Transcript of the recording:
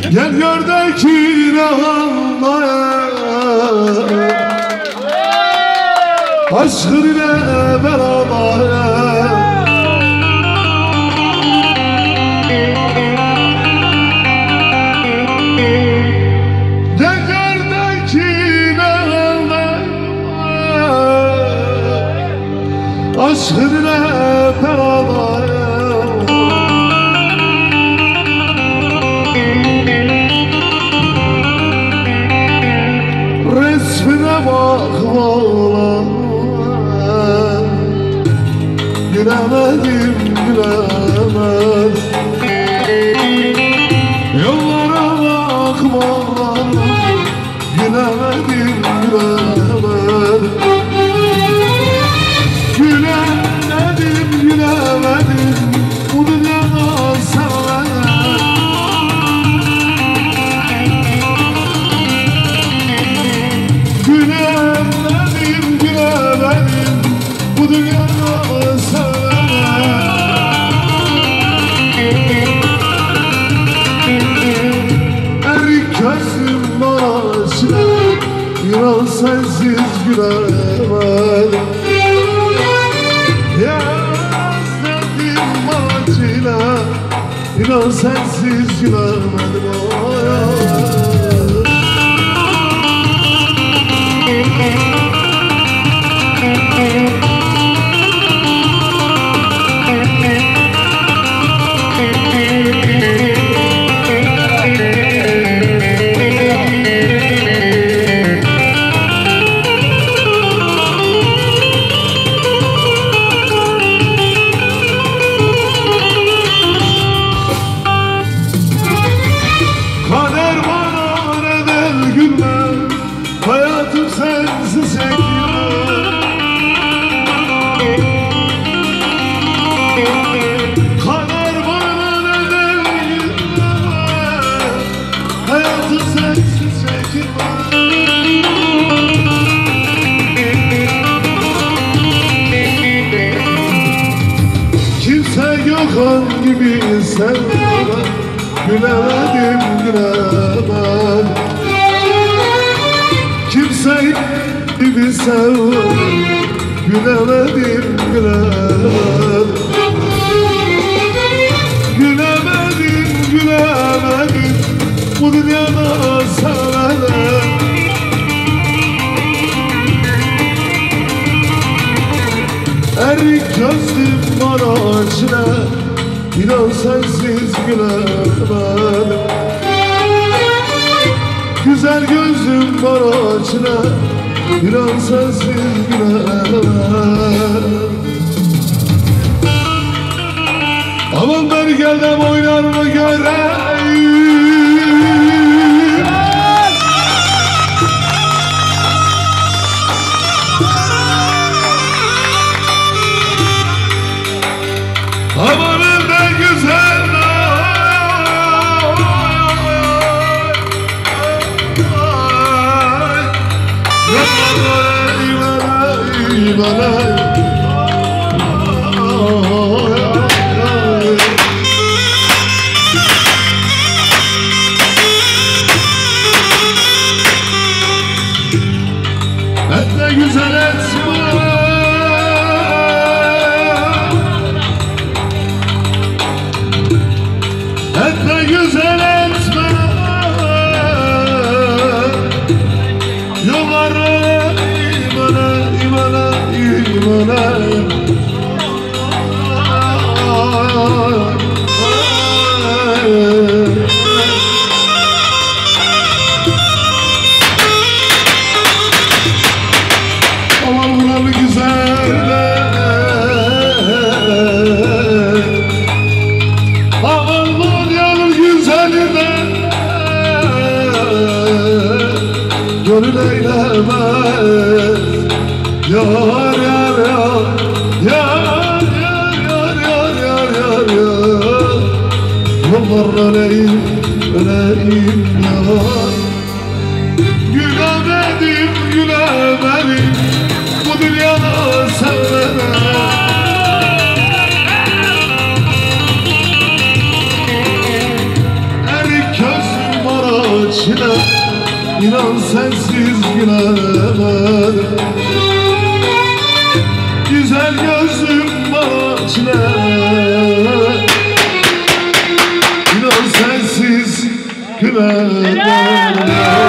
Gel gör de ki ne anlayayım aşkın ile beraber. Gel gör de ki ne anlayayım aşkın ile beraber. Resmine bak vallahi gülemedim gülemedim. Yollara bak vallahi gülemedim gülemedim. Gülemedim gülemedim bu dünyada sevmedim. Gülemedim gülemedim bu dünyada sevmedim. Erik gözüm başına biraz sensiz gülemedim. Yaz dedim acıyla biraz sensiz gülemedim. Kader bana neden gülme, hayatım sensiz çekme. Kader bana neden gülme, hayatım sensiz çekme. Kimse Gökhan gibi sevme, gülemedim gülemedim. Kimse gibi sevme, gülemedim gülemedim. Gülemedim gülemedim bu dünyada sevmedim. Erik gözlüm bana açına İnan sensiz gülemedim. Güzel gözüm bana açına İnan sensiz gülemedim. Aman ben geldim oynar mı göreyim. Amanın da güzel etme güzel etme. Etme güzel etme. Yollara imana imana imana. Aman buranı güzel de. Aman dünyanın güzeline gönül eylemez. Yar yar yar yar yar yar yar yar yar yar. Yollar öleyim öleyim yar. Gülemedim gülemedim bu dünyada sevmedim. Erik gözüm çile, inan sensiz gülemem. Güzel gözlüm bana çile, inan sensiz gülemem.